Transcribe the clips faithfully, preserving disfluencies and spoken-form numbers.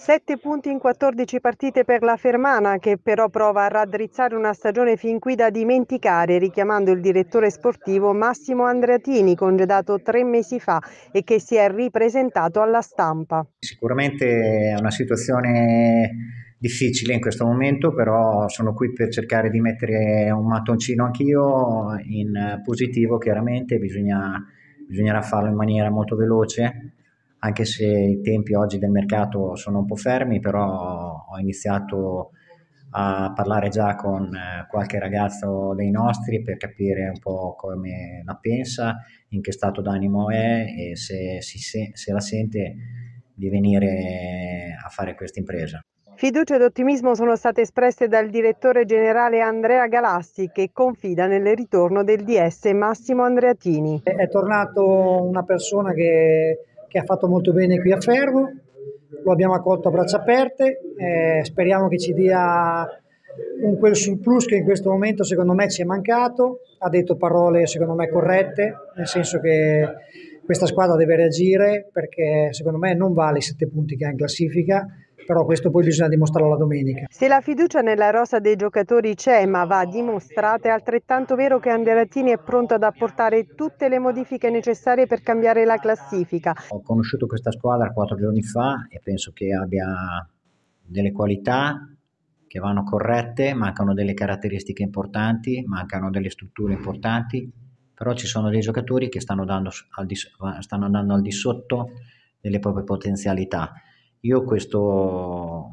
Sette punti in quattordici partite per la Fermana, che però prova a raddrizzare una stagione fin qui da dimenticare, richiamando il direttore sportivo Massimo Andreatini, congedato tre mesi fa e che si è ripresentato alla stampa. Sicuramente è una situazione difficile in questo momento, però sono qui per cercare di mettere un mattoncino anch'io in positivo. Chiaramente bisogna, bisognerà farlo in maniera molto veloce, anche se i tempi oggi del mercato sono un po' fermi, però ho iniziato a parlare già con eh, qualche ragazzo dei nostri per capire un po' come la pensa, in che stato d'animo è e se, si se, se la sente di venire a fare questa impresa. Fiducia ed ottimismo sono state espresse dal direttore generale Andrea Galassi, che confida nel ritorno del D S Massimo Andreatini. È tornato una persona che, che ha fatto molto bene qui a Fermo, lo abbiamo accolto a braccia aperte, eh, speriamo che ci dia un quel surplus che in questo momento secondo me ci è mancato. Ha detto parole secondo me corrette, nel senso che questa squadra deve reagire, perché secondo me non vale i sette punti che ha in classifica, però questo poi bisogna dimostrarlo la domenica. Se la fiducia nella rosa dei giocatori c'è, ma va dimostrata, è altrettanto vero che Andreatini è pronto ad apportare tutte le modifiche necessarie per cambiare la classifica. Ho conosciuto questa squadra quattro giorni fa e penso che abbia delle qualità che vanno corrette, mancano delle caratteristiche importanti, mancano delle strutture importanti, però ci sono dei giocatori che stanno, dando al di, stanno andando al di sotto delle proprie potenzialità. Io questo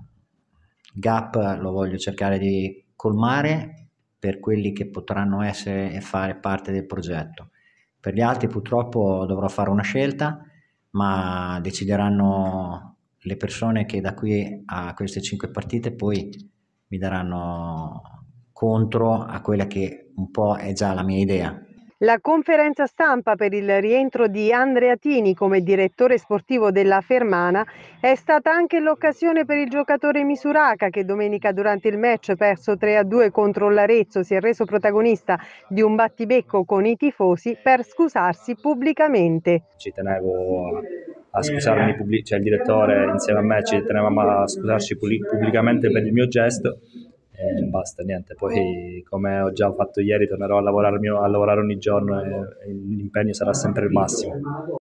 gap lo voglio cercare di colmare per quelli che potranno essere e fare parte del progetto. Per gli altri purtroppo dovrò fare una scelta, ma decideranno le persone che da qui a queste cinque partite poi mi daranno contro a quella che un po' è già la mia idea. La conferenza stampa per il rientro di Andreatini come direttore sportivo della Fermana è stata anche l'occasione per il giocatore Misuraka, che domenica durante il match perso tre a due contro l'Arezzo si è reso protagonista di un battibecco con i tifosi per scusarsi pubblicamente. Ci tenevo a scusarmi, pubblic- cioè il direttore insieme a me ci tenevamo a scusarci pubblicamente per il mio gesto. E basta, niente. Poi, come ho già fatto ieri, tornerò a lavorare, a lavorare ogni giorno e, e l'impegno sarà sempre il massimo.